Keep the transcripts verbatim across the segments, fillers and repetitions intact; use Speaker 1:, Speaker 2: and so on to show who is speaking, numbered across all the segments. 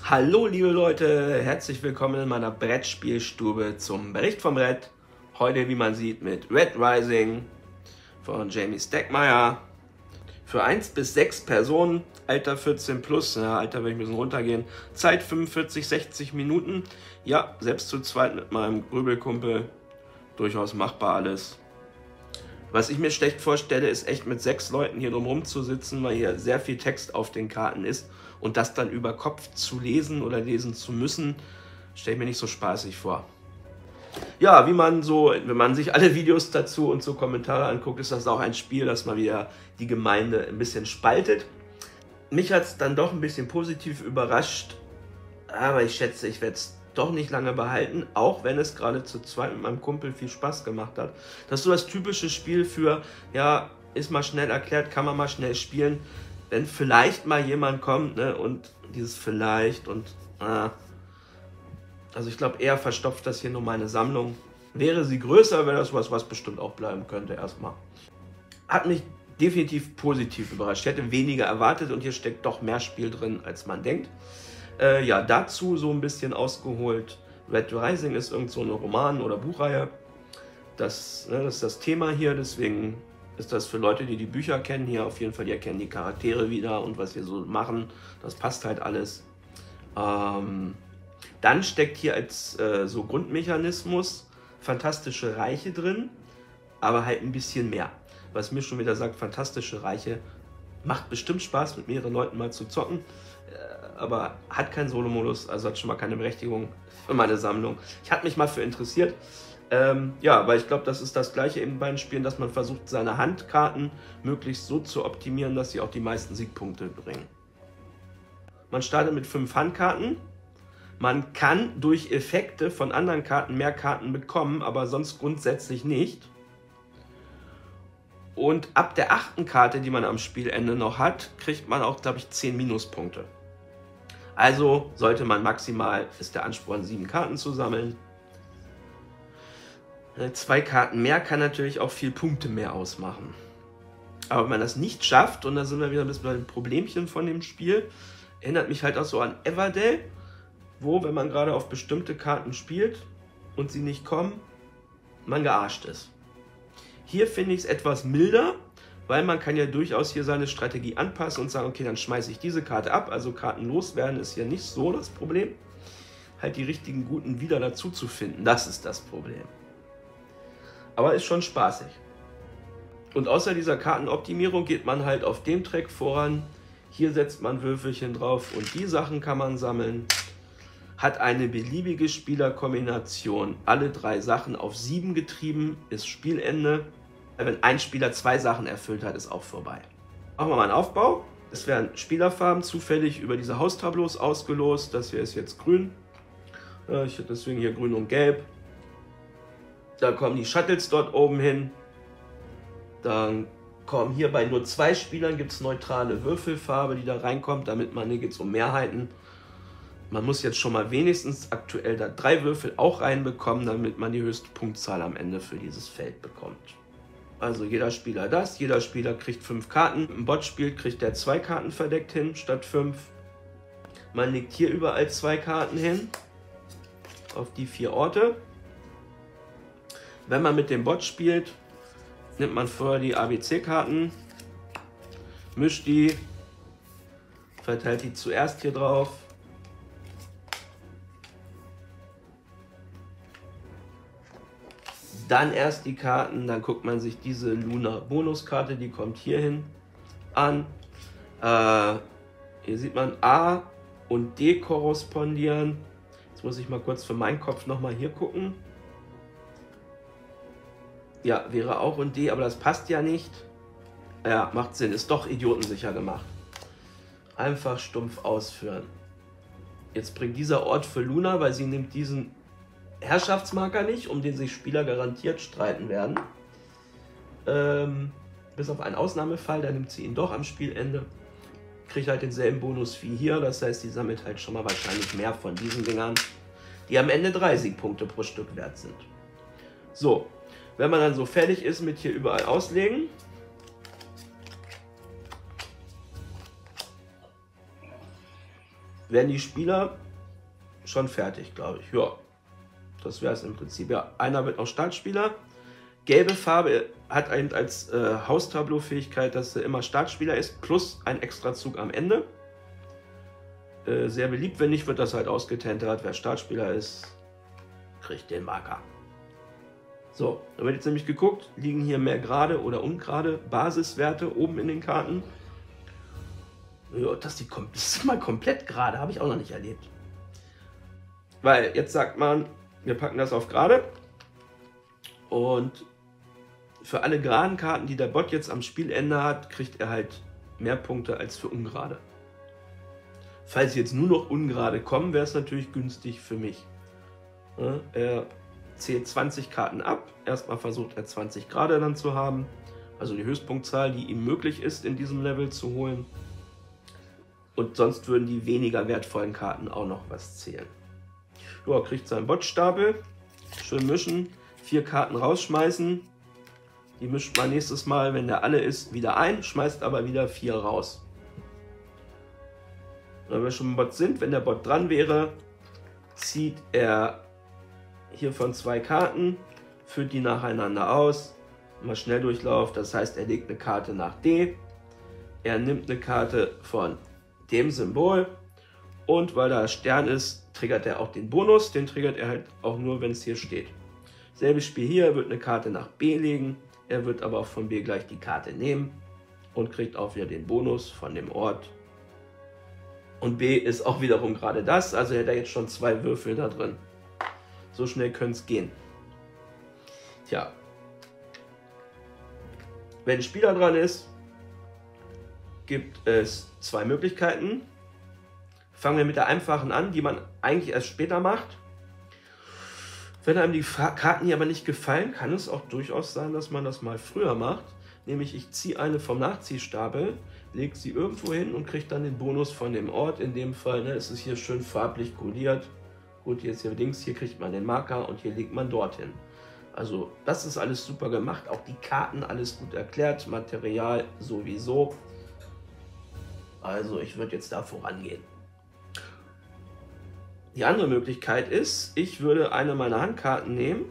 Speaker 1: Hallo liebe Leute, herzlich willkommen in meiner Brettspielstube zum Bericht vom Brett. Heute, wie man sieht, mit Red Rising von Jamie Stegmaier. Für eins bis sechs Personen, Alter vierzehn plus, ja, Alter will ich ein bisschen runtergehen, Zeit fünfundvierzig, sechzig Minuten. Ja, selbst zu zweit mit meinem Grübelkumpel, durchaus machbar alles. Was ich mir schlecht vorstelle, ist echt mit sechs Leuten hier drumherum zu sitzen, weil hier sehr viel Text auf den Karten ist und das dann über Kopf zu lesen oder lesen zu müssen, stelle ich mir nicht so spaßig vor. Ja, wie man so, wenn man sich alle Videos dazu und so Kommentare anguckt, ist das auch ein Spiel, das mal wieder die Gemeinde ein bisschen spaltet. Mich hat es dann doch ein bisschen positiv überrascht, aber ich schätze, ich werde es doch nicht lange behalten, auch wenn es gerade zu zweit mit meinem Kumpel viel Spaß gemacht hat. Das ist so das typische Spiel für, ja, ist mal schnell erklärt, kann man mal schnell spielen, wenn vielleicht mal jemand kommt, ne, und dieses vielleicht und, äh, also ich glaube, eher verstopft das hier nur meine Sammlung. Wäre sie größer, wäre das was, was bestimmt auch bleiben könnte erstmal. Hat mich definitiv positiv überrascht. Ich hätte weniger erwartet und hier steckt doch mehr Spiel drin, als man denkt. Äh, ja, dazu so ein bisschen ausgeholt. Red Rising ist irgend so eine Roman- oder Buchreihe. Das, ne, das ist das Thema hier, deswegen ist das für Leute, die die Bücher kennen, hier auf jeden Fall, die erkennen die Charaktere wieder und was wir so machen. Das passt halt alles. Ähm, dann steckt hier als äh, so Grundmechanismus Fantastische Reiche drin, aber halt ein bisschen mehr. Was mir schon wieder sagt, Fantastische Reiche macht bestimmt Spaß, mit mehreren Leuten mal zu zocken, aber hat keinen Solo-Modus, also hat schon mal keine Berechtigung für meine Sammlung. Ich hatte mich mal für interessiert, ähm, ja, weil ich glaube, das ist das Gleiche in beiden Spielen, dass man versucht, seine Handkarten möglichst so zu optimieren, dass sie auch die meisten Siegpunkte bringen. Man startet mit fünf Handkarten. Man kann durch Effekte von anderen Karten mehr Karten bekommen, aber sonst grundsätzlich nicht. Und ab der achten Karte, die man am Spielende noch hat, kriegt man auch, glaube ich, zehn Minuspunkte. Also sollte man maximal, ist der Ansporn, sieben Karten zu sammeln. Zwei Karten mehr kann natürlich auch viel Punkte mehr ausmachen. Aber wenn man das nicht schafft, und da sind wir wieder ein bisschen bei dem Problemchen von dem Spiel, erinnert mich halt auch so an Everdell, wo, wenn man gerade auf bestimmte Karten spielt und sie nicht kommen, man gearscht ist. Hier finde ich es etwas milder, weil man kann ja durchaus hier seine Strategie anpassen und sagen, okay, dann schmeiße ich diese Karte ab. Also Karten loswerden ist hier nicht so das Problem. Halt die richtigen Guten wieder dazu zu finden, das ist das Problem. Aber ist schon spaßig. Und außer dieser Kartenoptimierung geht man halt auf dem Track voran. Hier setzt man Würfelchen drauf und die Sachen kann man sammeln. Hat eine beliebige Spielerkombination, alle drei Sachen auf sieben getrieben, ist Spielende. Wenn ein Spieler zwei Sachen erfüllt hat, ist auch vorbei. Machen wir mal einen Aufbau. Es werden Spielerfarben zufällig über diese Haustableaus ausgelost. Das hier ist jetzt grün. Ich hätte deswegen hier grün und gelb. Da kommen die Shuttles dort oben hin. Dann kommen hier bei nur zwei Spielern gibt es neutrale Würfelfarbe, die da reinkommt, damit man, hier geht es um Mehrheiten. Man muss jetzt schon mal wenigstens aktuell da drei Würfel auch reinbekommen, damit man die höchste Punktzahl am Ende für dieses Feld bekommt. Also jeder Spieler das, jeder Spieler kriegt fünf Karten. Im Bot spielt, kriegt der zwei Karten verdeckt hin, statt fünf. Man legt hier überall zwei Karten hin, auf die vier Orte. Wenn man mit dem Bot spielt, nimmt man vorher die A B C-Karten, mischt die, verteilt die zuerst hier drauf. Dann erst die Karten, dann guckt man sich diese Luna-Bonuskarte, die kommt hier hin, an. Äh, hier sieht man A und D korrespondieren. Jetzt muss ich mal kurz für meinen Kopf nochmal hier gucken. Ja, wäre auch und D, aber das passt ja nicht. Ja, macht Sinn, ist doch idiotensicher gemacht. Einfach stumpf ausführen. Jetzt bringt dieser Ort für Luna, weil sie nimmt diesen Herrschaftsmarker nicht, um den sich Spieler garantiert streiten werden. Ähm, bis auf einen Ausnahmefall, da nimmt sie ihn doch am Spielende. Kriegt halt denselben Bonus wie hier, das heißt, sie sammelt halt schon mal wahrscheinlich mehr von diesen Dingern, die am Ende drei Siegpunkte pro Stück wert sind. So, wenn man dann so fertig ist mit hier überall auslegen, werden die Spieler schon fertig, glaube ich. Ja, das wäre es im Prinzip. Ja, einer wird auch Startspieler. Gelbe Farbe hat eben als äh, Haustableau-Fähigkeit, dass er immer Startspieler ist, plus ein Extrazug am Ende. Äh, sehr beliebt, wenn nicht, wird das halt ausgetentert. Wer Startspieler ist, kriegt den Marker. So, da wird jetzt nämlich geguckt, liegen hier mehr gerade oder ungerade Basiswerte oben in den Karten. Ja, dass die kom das ist mal komplett gerade, habe ich auch noch nicht erlebt. Weil jetzt sagt man, wir packen das auf gerade und für alle geraden Karten, die der Bot jetzt am Spielende hat, kriegt er halt mehr Punkte als für ungerade. Falls jetzt nur noch ungerade kommen, wäre es natürlich günstig für mich. Ja, er zählt zwanzig Karten ab. Erstmal versucht er zwanzig gerade dann zu haben. Also die Höchstpunktzahl, die ihm möglich ist, in diesem Level zu holen. Und sonst würden die weniger wertvollen Karten auch noch was zählen. Ja, kriegt seinen Botstapel. Schön mischen. Vier Karten rausschmeißen. Die mischt man nächstes Mal, wenn der alle ist, wieder ein. Schmeißt aber wieder vier raus. Wenn wir schon im Bot sind, wenn der Bot dran wäre, zieht er hiervon zwei Karten, führt die nacheinander aus. Mal Schnelldurchlauf, das heißt, er legt eine Karte nach D. Er nimmt eine Karte von dem Symbol. Und weil da Stern ist, triggert er auch den Bonus. Den triggert er halt auch nur, wenn es hier steht. Selbes Spiel hier, er wird eine Karte nach B legen. Er wird aber auch von B gleich die Karte nehmen und kriegt auch wieder den Bonus von dem Ort. Und B ist auch wiederum gerade das, also hätte er jetzt schon zwei Würfel da drin. So schnell könnte es gehen. Tja. Wenn ein Spieler dran ist, gibt es zwei Möglichkeiten. Fangen wir mit der einfachen an, die man eigentlich erst später macht. Wenn einem die Karten hier aber nicht gefallen, kann es auch durchaus sein, dass man das mal früher macht. Nämlich ich ziehe eine vom Nachziehstapel, lege sie irgendwo hin und kriege dann den Bonus von dem Ort. In dem Fall ne, ist es hier schön farblich kodiert. Gut, jetzt hier links, hier kriegt man den Marker und hier legt man dorthin. Also das ist alles super gemacht. Auch die Karten, alles gut erklärt. Material sowieso. Also ich würde jetzt da vorangehen. Die andere Möglichkeit ist, ich würde eine meiner Handkarten nehmen,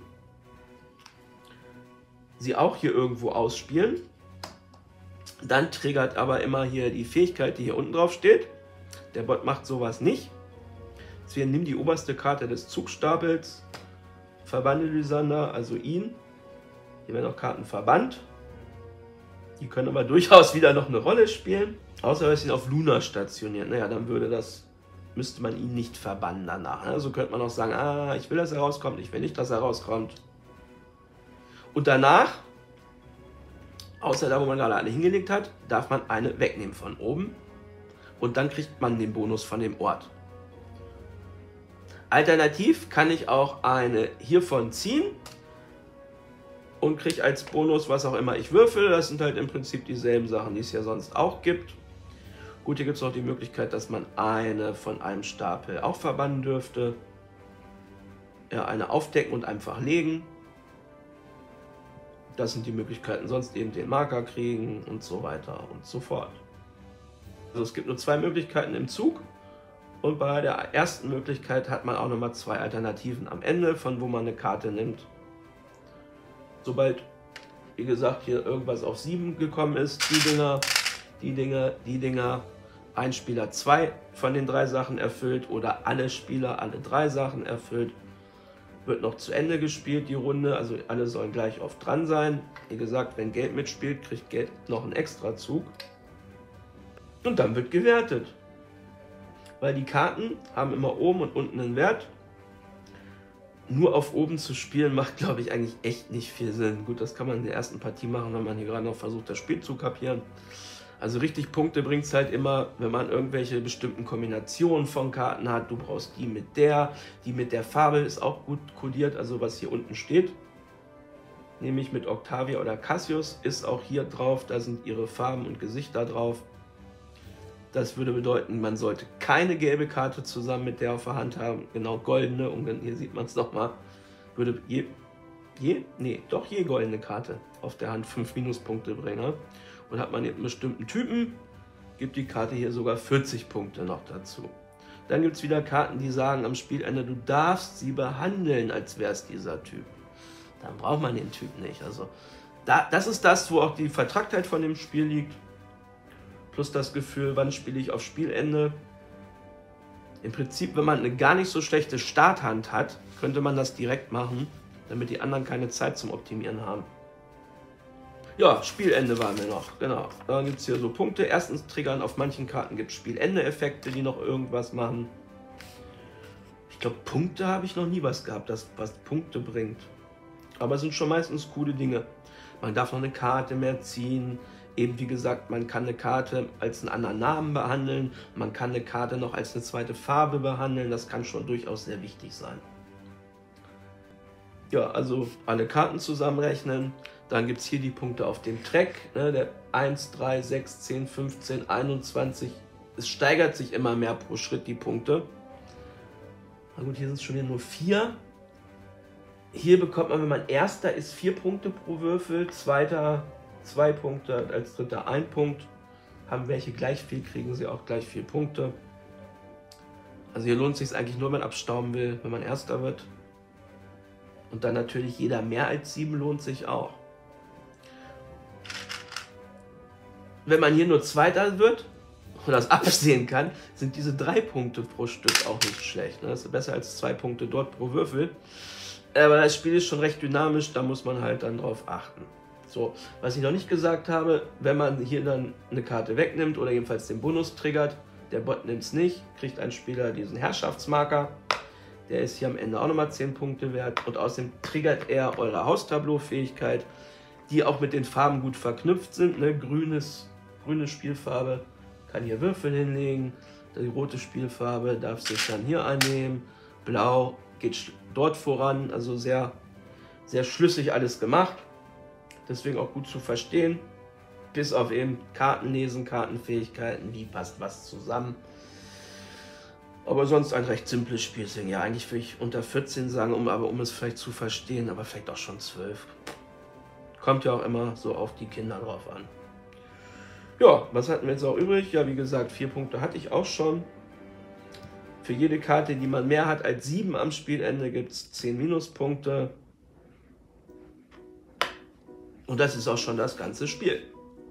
Speaker 1: sie auch hier irgendwo ausspielen, dann triggert aber immer hier die Fähigkeit, die hier unten drauf steht. Der Bot macht sowas nicht. Deswegen nimm die oberste Karte des Zugstapels, verbanne Lysander, also ihn. Hier werden auch Karten verbannt. Die können aber durchaus wieder noch eine Rolle spielen. Außer er ist ihn auf Luna stationiert. Naja, dann würde das... müsste man ihn nicht verbannen danach. Ne? So könnte man auch sagen, ah, ich will, dass er rauskommt, ich will nicht, dass er rauskommt. Und danach, außer da, wo man gerade alle hingelegt hat, darf man eine wegnehmen von oben. Und dann kriegt man den Bonus von dem Ort. Alternativ kann ich auch eine hiervon ziehen und kriege als Bonus, was auch immer ich würfel. Das sind halt im Prinzip dieselben Sachen, die es ja sonst auch gibt. Gut, hier gibt es noch die Möglichkeit, dass man eine von einem Stapel auch verbannen dürfte. Ja, eine aufdecken und einfach legen. Das sind die Möglichkeiten, sonst eben den Marker kriegen und so weiter und so fort. Also es gibt nur zwei Möglichkeiten im Zug. Und bei der ersten Möglichkeit hat man auch nochmal zwei Alternativen am Ende, von wo man eine Karte nimmt. Sobald, wie gesagt, hier irgendwas auf sieben gekommen ist, die Dinger, die Dinger, die Dinger, ein Spieler zwei von den drei Sachen erfüllt oder alle Spieler alle drei Sachen erfüllt, wird noch zu Ende gespielt, die Runde. Also alle sollen gleich oft dran sein. Wie gesagt, wenn Geld mitspielt, kriegt Geld noch einen Extrazug. Und dann wird gewertet. Weil die Karten haben immer oben und unten einen Wert. Nur auf oben zu spielen macht, glaube ich, eigentlich echt nicht viel Sinn. Gut, das kann man in der ersten Partie machen, wenn man hier gerade noch versucht, das Spiel zu kapieren. Also richtig Punkte bringt es halt immer, wenn man irgendwelche bestimmten Kombinationen von Karten hat. Du brauchst die mit der, die mit der Farbe ist auch gut kodiert, also was hier unten steht. Nämlich mit Octavia oder Cassius ist auch hier drauf, da sind ihre Farben und Gesichter drauf. Das würde bedeuten, man sollte keine gelbe Karte zusammen mit der auf der Hand haben, genau goldene, und hier sieht man es nochmal, würde je, je, nee, doch je goldene Karte auf der Hand fünf Minuspunkte bringen. Und hat man einen bestimmten Typen, gibt die Karte hier sogar vierzig Punkte noch dazu. Dann gibt es wieder Karten, die sagen am Spielende, du darfst sie behandeln, als wäre es dieser Typ. Dann braucht man den Typ nicht. Also da, das ist das, wo auch die Vertracktheit von dem Spiel liegt. Plus das Gefühl, wann spiele ich auf Spielende. Im Prinzip, wenn man eine gar nicht so schlechte Starthand hat, könnte man das direkt machen, damit die anderen keine Zeit zum Optimieren haben. Ja, Spielende waren wir noch, genau. Dann gibt es hier so Punkte. Erstens triggern, auf manchen Karten gibt es Spielende-Effekte, die noch irgendwas machen. Ich glaube, Punkte habe ich noch nie was gehabt, das was Punkte bringt. Aber es sind schon meistens coole Dinge. Man darf noch eine Karte mehr ziehen. Eben wie gesagt, man kann eine Karte als einen anderen Namen behandeln. Man kann eine Karte noch als eine zweite Farbe behandeln. Das kann schon durchaus sehr wichtig sein. Ja, also alle Karten zusammenrechnen. Dann gibt es hier die Punkte auf dem Track. Ne, der eins, drei, sechs, zehn, fünfzehn, einundzwanzig. Es steigert sich immer mehr pro Schritt, die Punkte. Na gut, hier sind es schon wieder nur vier. Hier bekommt man, wenn man Erster ist, vier Punkte pro Würfel. Zweiter zwei Punkte, als Dritter ein Punkt. Haben welche gleich viel, kriegen sie auch gleich vier Punkte. Also hier lohnt es sich eigentlich nur, wenn man abstauben will, wenn man Erster wird. Und dann natürlich jeder mehr als sieben lohnt sich auch. Wenn man hier nur Zweiter wird und das absehen kann, sind diese drei Punkte pro Stück auch nicht schlecht. Das ist besser als zwei Punkte dort pro Würfel. Aber das Spiel ist schon recht dynamisch, da muss man halt dann drauf achten. So, was ich noch nicht gesagt habe, wenn man hier dann eine Karte wegnimmt oder jedenfalls den Bonus triggert, der Bot nimmt es nicht, kriegt ein Spieler diesen Herrschaftsmarker. Der ist hier am Ende auch nochmal zehn Punkte wert und außerdem triggert er eure Haustableau-Fähigkeit, die auch mit den Farben gut verknüpft sind. Ne? Grünes, grüne Spielfarbe kann hier Würfel hinlegen, die rote Spielfarbe darf sich dann hier einnehmen, blau geht dort voran, also sehr, sehr schlüssig alles gemacht, deswegen auch gut zu verstehen, bis auf eben Kartenlesen, Kartenfähigkeiten, wie passt was zusammen. Aber sonst ein recht simples Spiel. Ja, eigentlich würde ich unter vierzehn sagen, um, aber um es vielleicht zu verstehen, aber vielleicht auch schon zwölf. Kommt ja auch immer so auf die Kinder drauf an. Ja, was hatten wir jetzt auch übrig? Ja, wie gesagt, vier Punkte hatte ich auch schon. Für jede Karte, die man mehr hat als sieben am Spielende, gibt es zehn Minuspunkte. Und das ist auch schon das ganze Spiel.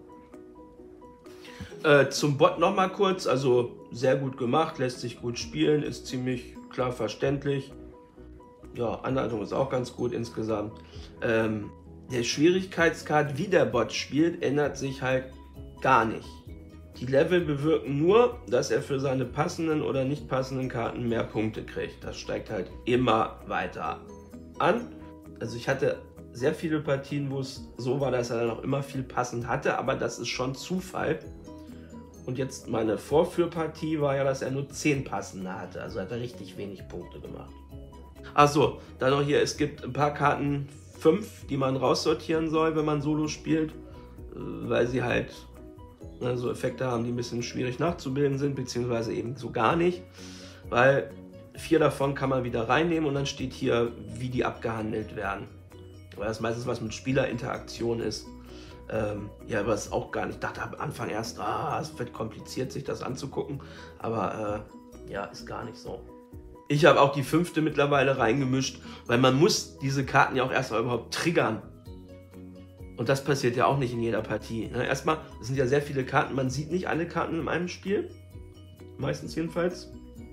Speaker 1: Äh, zum Bot nochmal kurz, also sehr gut gemacht, lässt sich gut spielen, ist ziemlich klar verständlich. Ja, Anleitung ist auch ganz gut insgesamt. Ähm, der Schwierigkeitsgrad, wie der Bot spielt, ändert sich halt gar nicht. Die Level bewirken nur, dass er für seine passenden oder nicht passenden Karten mehr Punkte kriegt. Das steigt halt immer weiter an. Also ich hatte sehr viele Partien, wo es so war, dass er dann auch immer viel passend hatte, aber das ist schon Zufall. Und jetzt meine Vorführpartie war ja, dass er nur zehn passende hatte. Also hat er richtig wenig Punkte gemacht. Achso, dann noch hier, es gibt ein paar Karten, fünf, die man raussortieren soll, wenn man Solo spielt. Weil sie halt ne, so Effekte haben, die ein bisschen schwierig nachzubilden sind, beziehungsweise eben so gar nicht. Weil vier davon kann man wieder reinnehmen und dann steht hier, wie die abgehandelt werden. Weil das meistens was mit Spielerinteraktion ist. Ähm, ja, aber es auch gar nicht. Ich dachte am Anfang erst, ah, es wird kompliziert, sich das anzugucken. Aber äh, ja, ist gar nicht so. Ich habe auch die fünfte mittlerweile reingemischt, weil man muss diese Karten ja auch erstmal überhaupt triggern. Und das passiert ja auch nicht in jeder Partie. Ne? Erstmal, es sind ja sehr viele Karten, man sieht nicht alle Karten in einem Spiel. Meistens jedenfalls.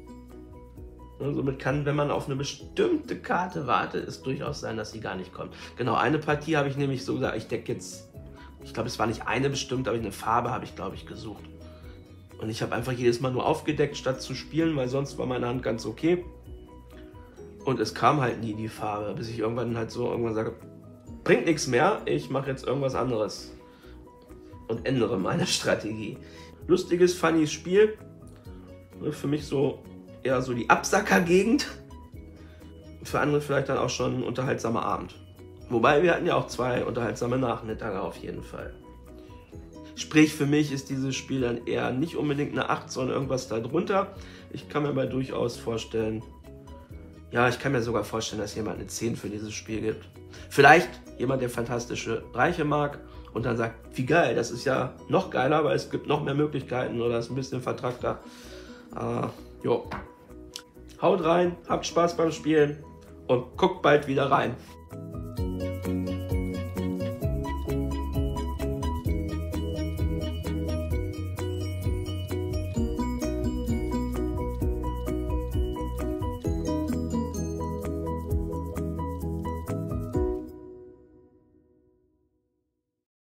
Speaker 1: Und somit kann, wenn man auf eine bestimmte Karte wartet, es durchaus sein, dass sie gar nicht kommt. Genau, eine Partie habe ich nämlich so gesagt, ich decke jetzt, ich glaube, es war nicht eine bestimmt, aber eine Farbe habe ich, glaube ich, gesucht. Und ich habe einfach jedes Mal nur aufgedeckt, statt zu spielen, weil sonst war meine Hand ganz okay. Und es kam halt nie die Farbe, bis ich irgendwann halt so irgendwann sage, bringt nichts mehr, ich mache jetzt irgendwas anderes. Und ändere meine Strategie. Lustiges, funnyes Spiel. Für mich so eher so die Absacker-Gegend. Für andere vielleicht dann auch schon ein unterhaltsamer Abend. Wobei wir hatten ja auch zwei unterhaltsame Nachmittage auf jeden Fall. Sprich, für mich ist dieses Spiel dann eher nicht unbedingt eine acht, sondern irgendwas da drunter. Ich kann mir aber durchaus vorstellen, ja, ich kann mir sogar vorstellen, dass jemand eine zehn für dieses Spiel gibt. Vielleicht jemand, der Fantastische Reiche mag und dann sagt, wie geil, das ist ja noch geiler, weil es gibt noch mehr Möglichkeiten oder ist ein bisschen vertrackter. Äh, jo. Haut rein, habt Spaß beim Spielen und guckt bald wieder rein.